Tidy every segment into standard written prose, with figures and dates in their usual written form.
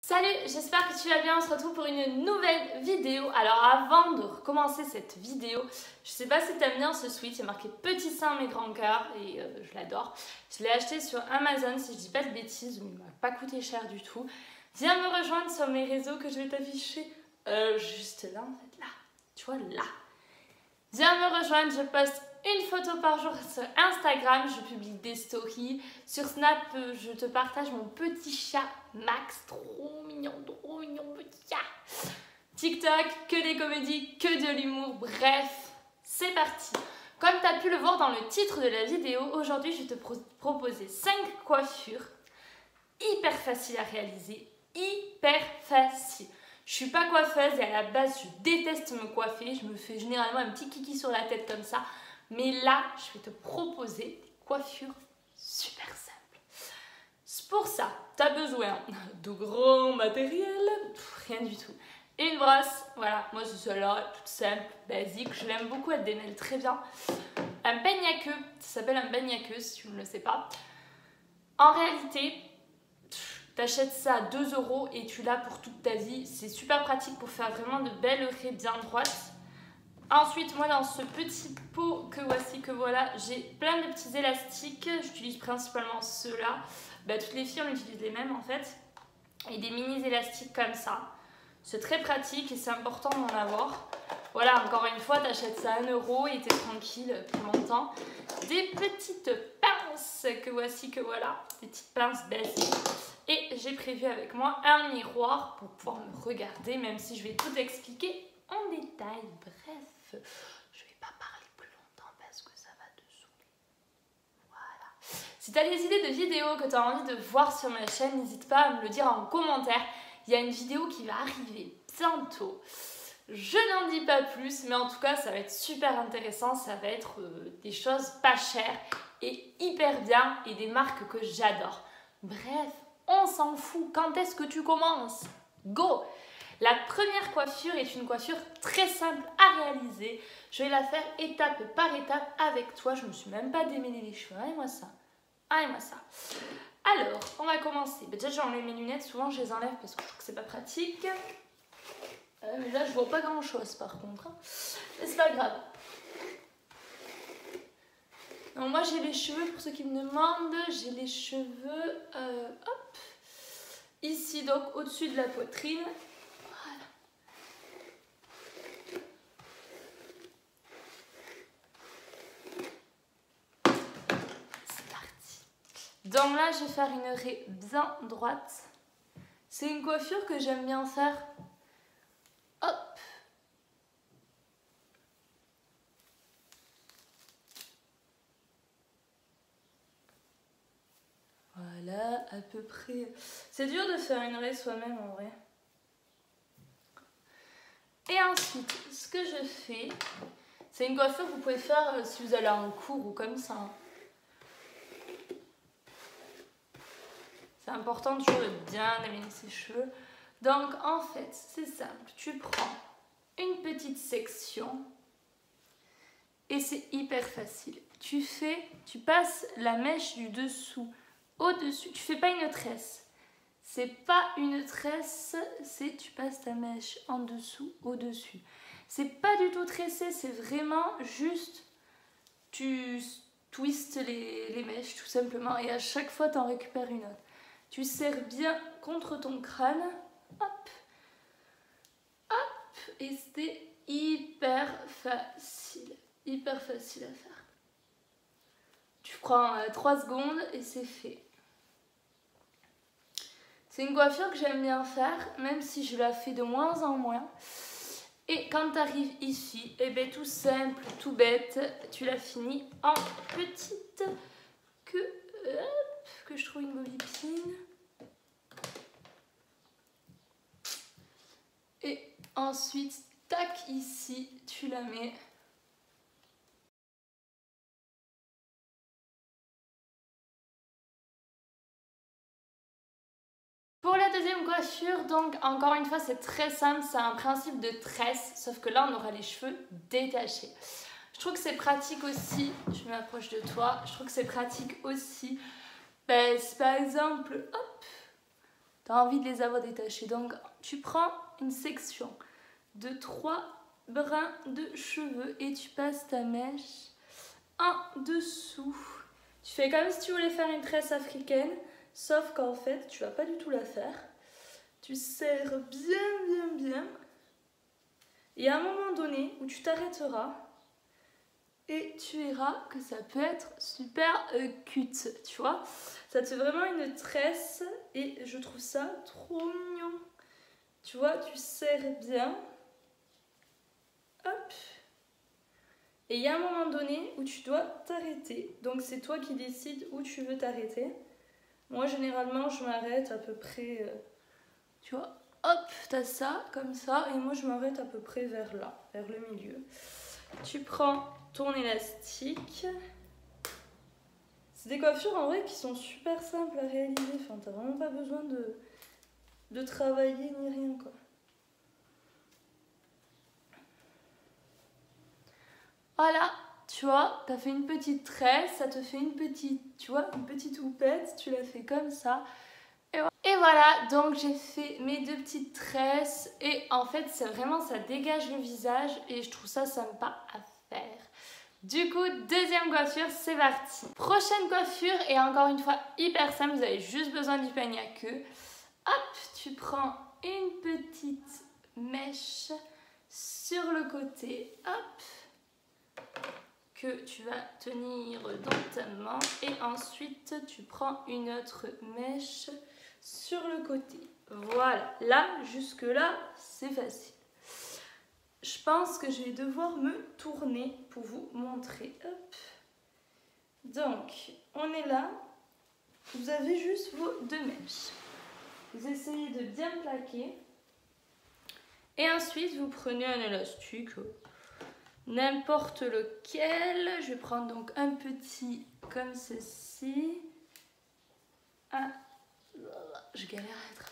Salut, j'espère que tu vas bien, on se retrouve pour une nouvelle vidéo. Alors avant de recommencer cette vidéo, je sais pas si t'aimes bien ce sweat, il y a marqué petit sein mais grand cœur et je l'adore. Je l'ai acheté sur Amazon si je dis pas de bêtises, mais il m'a pas coûté cher du tout. Viens me rejoindre sur mes réseaux que je vais t'afficher juste là en fait, là, tu vois là. Viens me rejoindre, je poste une photo par jour sur Instagram, je publie des stories. Sur Snap, je te partage mon petit chat Max, trop mignon petit chat. TikTok, que des comédies, que de l'humour, bref, c'est parti. Comme tu as pu le voir dans le titre de la vidéo, aujourd'hui je vais te proposer 5 coiffures hyper faciles à réaliser, hyper faciles. Je suis pas coiffeuse et à la base je déteste me coiffer, je me fais généralement un petit kiki sur la tête comme ça. Mais là, je vais te proposer des coiffures super simples. Pour ça, tu as besoin de gros matériel, rien du tout. Une brosse, voilà, moi c'est celle-là, toute simple, basique, je l'aime beaucoup, elle démêle très bien. Un peigne à queue, ça s'appelle un peigne à queue si tu ne le sais pas. En réalité, t'achètes ça à 2 € et tu l'as pour toute ta vie. C'est super pratique pour faire vraiment de belles raies bien droites. Ensuite, moi dans ce petit pot que voici, que voilà, j'ai plein de petits élastiques. J'utilise principalement ceux-là. Toutes les filles on utilise les mêmes en fait. Et des mini élastiques comme ça. C'est très pratique et c'est important d'en avoir. Voilà, encore une fois, t'achètes ça à 1 € et t'es tranquille pour longtemps. Des petites pinces que voici, que voilà. Des petites pinces basiques. Et j'ai prévu avec moi un miroir pour pouvoir me regarder, même si je vais tout expliquer en détail. Bref, je vais pas parler plus longtemps parce que ça va te saouler. Voilà. Si tu as des idées de vidéos que tu as envie de voir sur ma chaîne, n'hésite pas à me le dire en commentaire. Il y a une vidéo qui va arriver bientôt. Je n'en dis pas plus, mais en tout cas, ça va être super intéressant. Ça va être des choses pas chères et hyper bien et des marques que j'adore. Bref, on s'en fout. Quand est-ce que tu commences? Go! La première coiffure est une coiffure très simple à réaliser. Je vais la faire étape par étape avec toi. Je ne me suis même pas démêlé les cheveux. Allez-moi ça. Allez-moi ça. Alors, on va commencer. Déjà, j'enlève mes lunettes. Souvent, je les enlève parce que je trouve que c'est pas pratique. Mais là, je vois pas grand-chose par contre. Mais c'est pas grave. Donc, moi, j'ai les cheveux, pour ceux qui me demandent, j'ai les cheveux, hop, ici, donc au-dessus de la poitrine. Donc là, je vais faire une raie bien droite. C'est une coiffure que j'aime bien faire. Hop. Voilà, à peu près. C'est dur de faire une raie soi-même en vrai. Et ensuite, ce que je fais, c'est une coiffure que vous pouvez faire si vous allez en cours ou comme ça. C'est important toujours de bien démêler ses cheveux. Donc en fait, c'est simple. Tu prends une petite section et c'est hyper facile. Tu passes la mèche du dessous au-dessus. Tu fais pas une tresse. C'est pas une tresse, c'est tu passes ta mèche en dessous au-dessus. C'est pas du tout tressé, c'est vraiment juste tu twistes les mèches tout simplement et à chaque fois tu en récupères une autre. Tu serres bien contre ton crâne, hop, hop, et c'est hyper facile à faire. Tu prends 3 secondes et c'est fait. C'est une coiffure que j'aime bien faire, même si je la fais de moins en moins. Et quand tu arrives ici, eh bien, tout simple, tout bête, tu la finis en petite queue. Que je trouve une bobipine. Et ensuite, tac, ici, tu la mets. Pour la deuxième coiffure, donc encore une fois, c'est très simple, c'est un principe de tresse, sauf que là, on aura les cheveux détachés. Je trouve que c'est pratique aussi, je m'approche de toi, je trouve que c'est pratique aussi, si par exemple, hop, tu as envie de les avoir détachés. Donc tu prends une section de 3 brins de cheveux et tu passes ta mèche en dessous. Tu fais comme si tu voulais faire une tresse africaine, sauf qu'en fait tu vas pas du tout la faire. Tu serres bien et à un moment donné où tu t'arrêteras et tu verras que ça peut être super cute, tu vois. Ça te fait vraiment une tresse et je trouve ça trop mignon. Tu vois, tu serres bien. Hop. Et il y a un moment donné où tu dois t'arrêter. Donc c'est toi qui décides où tu veux t'arrêter. Moi généralement je m'arrête à peu près, tu vois, hop, t'as ça, comme ça. Et moi je m'arrête à peu près vers là, vers le milieu. Tu prends ton élastique. C'est des coiffures en vrai qui sont super simples à réaliser. Enfin, t'as vraiment pas besoin de travailler ni rien, quoi. Voilà, tu vois, t'as fait une petite tresse, ça te fait une petite, tu vois, une petite houppette, tu l'as fait comme ça. Et voilà, donc j'ai fait mes 2 petites tresses et en fait, c'est vraiment, ça dégage le visage et je trouve ça sympa à faire. Du coup, deuxième coiffure, c'est parti. Prochaine coiffure et encore une fois hyper simple, vous avez juste besoin du peigne à queue. Hop, tu prends une petite mèche sur le côté, hop, que tu vas tenir dans ta main et ensuite tu prends une autre mèche sur le côté. Voilà, là, jusque là, c'est facile. Je pense que je vais devoir me tourner pour vous montrer. Hop. Donc, on est là. Vous avez juste vos 2 mèches. Vous essayez de bien plaquer. Et ensuite, vous prenez un élastique, n'importe lequel. Je vais prendre donc un petit comme ceci. Ah, je galère à attraper.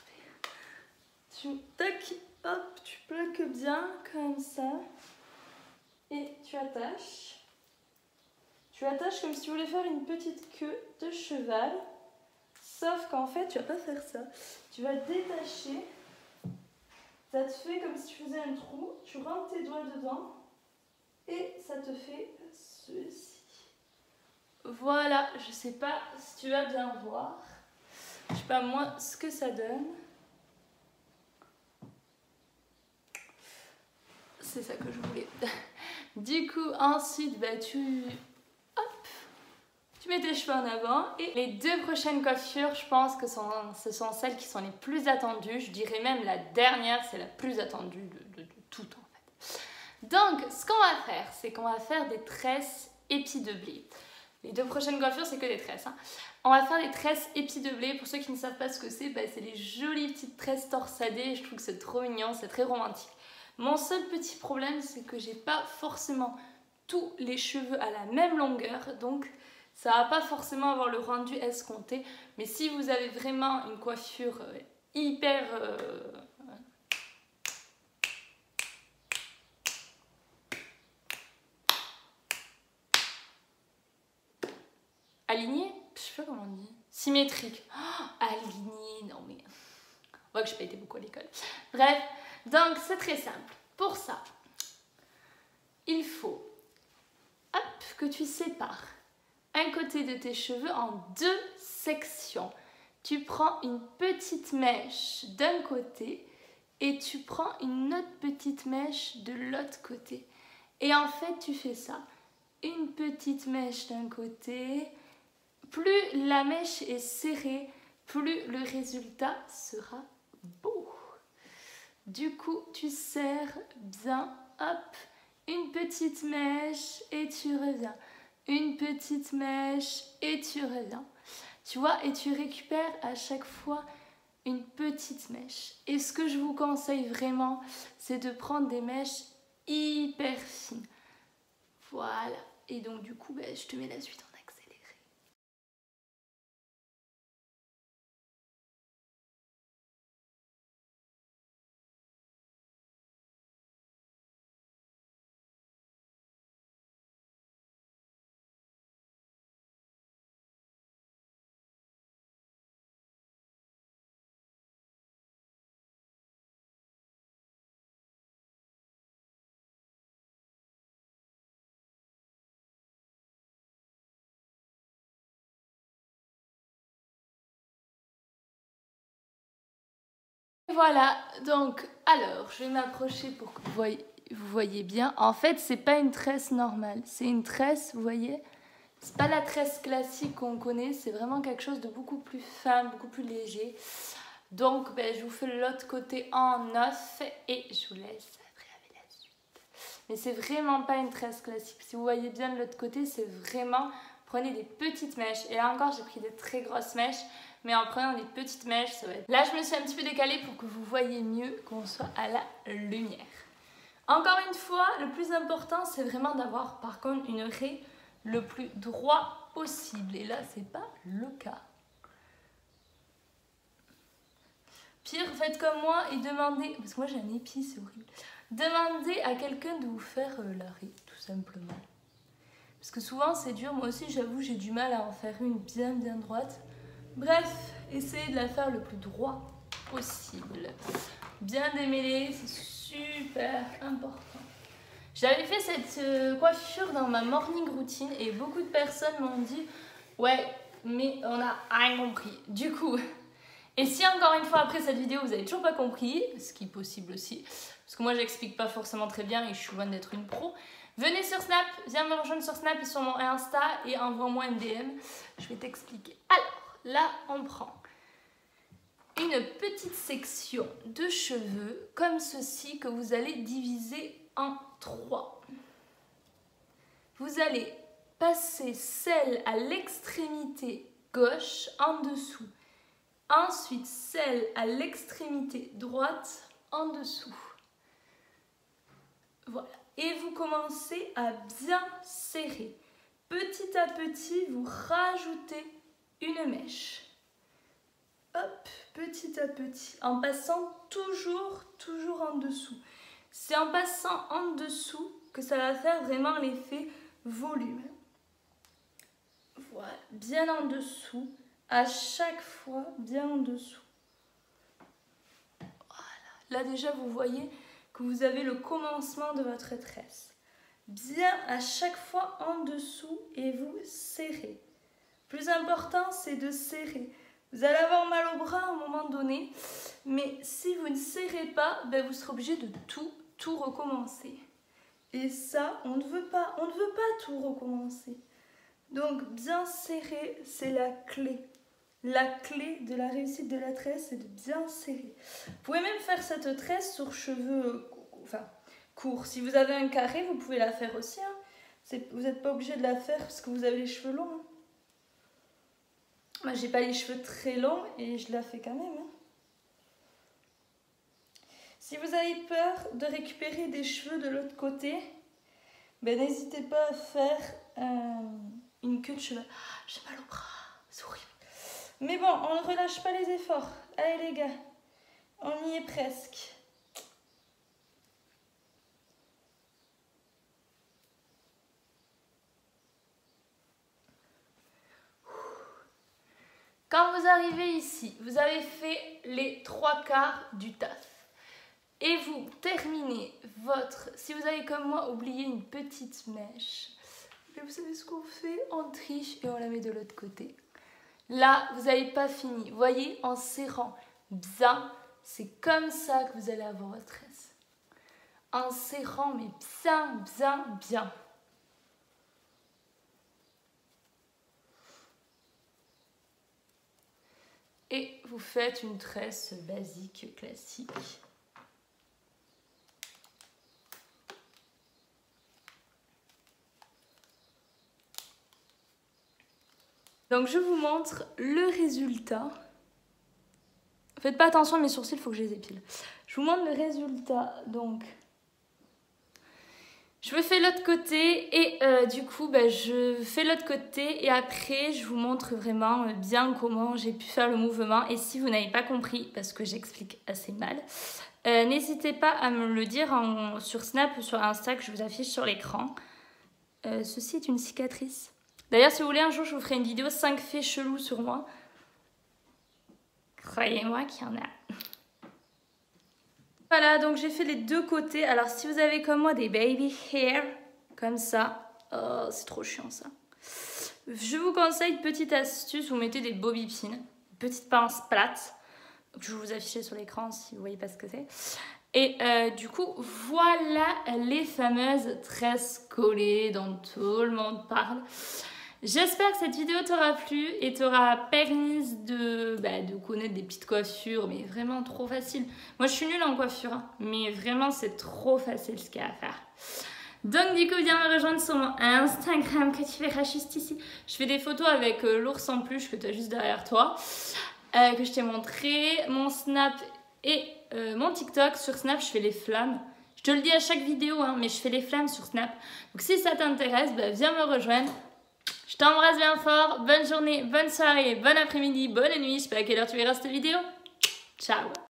Tac, hop, tu plaques bien comme ça. Et tu attaches. Tu attaches comme si tu voulais faire une petite queue de cheval. Sauf qu'en fait, tu vas pas faire ça. Tu vas détacher. Ça te fait comme si tu faisais un trou. Tu rentres tes doigts dedans. Et ça te fait ceci. Voilà, je sais pas si tu vas bien voir. Je sais pas moi ce que ça donne. C'est ça que je voulais. Du coup, ensuite, bah, tu mets tes cheveux en avant. Et les 2 prochaines coiffures, je pense que ce sont celles qui sont les plus attendues. Je dirais même la dernière, c'est la plus attendue de toutes en fait. Donc, ce qu'on va faire, c'est qu'on va faire des tresses épis de blé. Les 2 prochaines coiffures, c'est que des tresses. Hein. On va faire des tresses épis de blé. Pour ceux qui ne savent pas ce que c'est, bah, c'est les jolies petites tresses torsadées. Je trouve que c'est trop mignon, c'est très romantique. Mon seul petit problème, c'est que j'ai pas forcément tous les cheveux à la même longueur. Donc, ça va pas forcément avoir le rendu escompté. Mais si vous avez vraiment une coiffure hyper... alignée, je sais pas comment on dit. Symétrique. Oh, alignée, non mais... On voit que j'ai pas été beaucoup à l'école. Bref, donc c'est très simple. Pour ça, il faut que tu sépares un côté de tes cheveux en 2 sections. Tu prends une petite mèche d'un côté et tu prends une autre petite mèche de l'autre côté. Et en fait, tu fais ça. Une petite mèche d'un côté. Plus la mèche est serrée, plus le résultat sera beau. Du coup, tu serres bien, hop, une petite mèche et tu reviens. Une petite mèche et tu reviens. Tu vois, et tu récupères à chaque fois une petite mèche. Et ce que je vous conseille vraiment, c'est de prendre des mèches hyper fines. Voilà. Et donc du coup, je te mets la suite en Voilà, donc alors je vais m'approcher pour que vous voyez bien. En fait, c'est pas une tresse normale, c'est une tresse, vous voyez, c'est pas la tresse classique qu'on connaît, c'est vraiment quelque chose de beaucoup plus fin, beaucoup plus léger. Donc je vous fais l'autre côté en off et je vous laisse après avec la suite. Mais c'est vraiment pas une tresse classique. Si vous voyez bien de l'autre côté, c'est vraiment, prenez des petites mèches. Et là encore, j'ai pris des très grosses mèches. Mais en prenant des petites mèches, ça va être... Là, je me suis un petit peu décalée pour que vous voyez mieux, qu'on soit à la lumière. Encore une fois, le plus important, c'est vraiment d'avoir par contre une raie le plus droit possible. Et là, c'est pas le cas. Pire, faites comme moi et demandez, parce que moi j'ai un épi, c'est horrible. Demandez à quelqu'un de vous faire la raie, tout simplement. Parce que souvent c'est dur, moi aussi j'avoue, j'ai du mal à en faire une bien droite. Bref, essayez de la faire le plus droit possible. Bien démêler, c'est super important. J'avais fait cette coiffure dans ma morning routine et beaucoup de personnes m'ont dit « Ouais, mais on n'a rien compris. » Du coup, et si encore une fois après cette vidéo vous n'avez toujours pas compris, ce qui est possible aussi, parce que moi j'explique pas forcément très bien et je suis loin d'être une pro, venez sur Snap, viens me rejoindre sur Snap et sur mon Insta et envoie-moi un DM, je vais t'expliquer. Alors, là on prend une petite section de cheveux comme ceci que vous allez diviser en 3. Vous allez passer celle à l'extrémité gauche en dessous. Ensuite, celle à l'extrémité droite en dessous. Voilà. Et vous commencez à bien serrer. Petit à petit, vous rajoutez une mèche. Hop, petit à petit, en passant toujours en dessous. C'est en passant en dessous que ça va faire vraiment l'effet volume. Voilà, bien en dessous. À chaque fois, bien en dessous. Voilà. Là déjà, vous voyez que vous avez le commencement de votre tresse. Bien à chaque fois en dessous et vous serrez. Le plus important, c'est de serrer. Vous allez avoir mal au bras à un moment donné, mais si vous ne serrez pas, vous serez obligé de tout recommencer. Et ça, on ne veut pas tout recommencer. Donc, bien serrer, c'est la clé. La clé de la réussite de la tresse, c'est de bien serrer. Vous pouvez même faire cette tresse sur cheveux courts. Si vous avez un carré, vous pouvez la faire aussi. Hein. Vous n'êtes pas obligé de la faire parce que vous avez les cheveux longs. Hein. Moi, j'ai pas les cheveux très longs et je la fais quand même. Hein. Si vous avez peur de récupérer des cheveux de l'autre côté, n'hésitez pas à faire une queue de cheveux. J'ai mal au bras, c'est horrible. Mais bon, on ne relâche pas les efforts. Allez les gars, on y est presque. Quand vous arrivez ici, vous avez fait les 3/4 du taf. Et vous terminez votre... Si vous avez comme moi oublié une petite mèche, vous savez ce qu'on fait? On triche et on la met de l'autre côté. Là, vous n'avez pas fini. Vous voyez, en serrant bien, c'est comme ça que vous allez avoir votre tresse. En serrant, mais bien. Et vous faites une tresse basique, classique. Donc je vous montre le résultat. Faites pas attention à mes sourcils, il faut que je les épile. Je vous montre le résultat. Donc, je me fais l'autre côté et du coup, je fais l'autre côté et après, je vous montre vraiment bien comment j'ai pu faire le mouvement. Et si vous n'avez pas compris, parce que j'explique assez mal, n'hésitez pas à me le dire sur Snap ou sur Insta que je vous affiche sur l'écran. Ceci est une cicatrice. D'ailleurs, si vous voulez, un jour, je vous ferai une vidéo 5 faits chelous sur moi. Croyez-moi qu'il y en a. Voilà, donc j'ai fait les deux côtés. Alors, si vous avez comme moi des baby hair, comme ça, oh, c'est trop chiant ça. Je vous conseille, petite astuce, vous mettez des bobby pins, une petite pince plate. que je vais vous afficher sur l'écran si vous voyez pas ce que c'est. Et du coup, voilà les fameuses tresses collées dont tout le monde parle. J'espère que cette vidéo t'aura plu et t'aura permis de connaître des petites coiffures, mais vraiment trop facile. Moi, je suis nulle en coiffure, hein, mais vraiment, c'est trop facile ce qu'il y a à faire. Donc du coup, viens me rejoindre sur mon Instagram que tu verras juste ici. Je fais des photos avec l'ours en peluche que tu as juste derrière toi, que je t'ai montré, mon Snap et mon TikTok. Sur Snap, je fais les flammes. Je te le dis à chaque vidéo, hein, mais je fais les flammes sur Snap. Donc si ça t'intéresse, viens me rejoindre. Je t'embrasse bien fort. Bonne journée, bonne soirée, bon après-midi, bonne nuit. Je sais pas à quelle heure tu verras cette vidéo. Ciao.